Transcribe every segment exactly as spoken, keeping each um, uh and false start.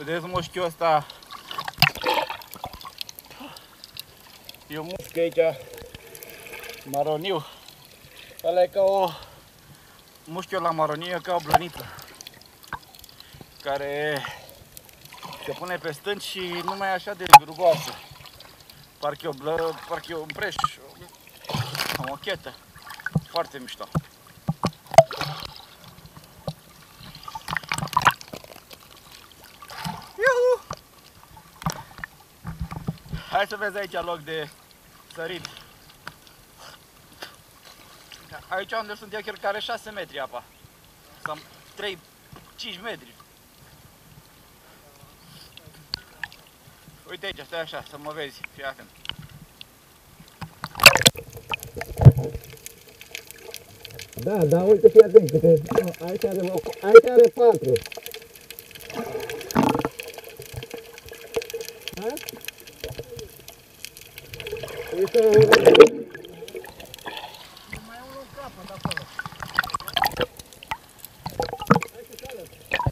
Vedeți mușchiul ăsta? E un mușchi aici, maroniu. Ăla e ca o... Mușchiul la maroniu e ca o blăniță care se pune pe stânci și nu mai e așa de rugoasă. Parcă e o blă... parcă e un preș, o mochetă. Foarte mișto. Iuhu! Hai să vezi aici loc de sărit. Aici unde sunt eu, cred că are șase metri apa. Sau trei cinci metri. Uite aici, stai așa, să mă vezi, fii atent. Da, da, uite, fii atent, că aici are, aici are patru. Da? Uite, mai e unul în capăt acolo. Hai să cală.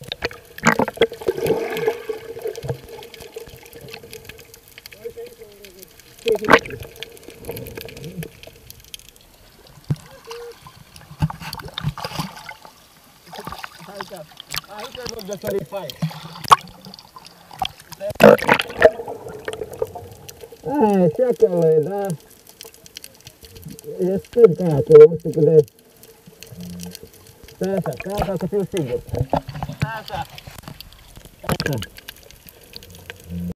Uite aici unde aici, aici e loc de sărit fain. aia, și acolo e, da? E stânca aia, acolo, nu știu cât de... Stai așa, stai așa, să fiu sigur. Stai așa. Așa.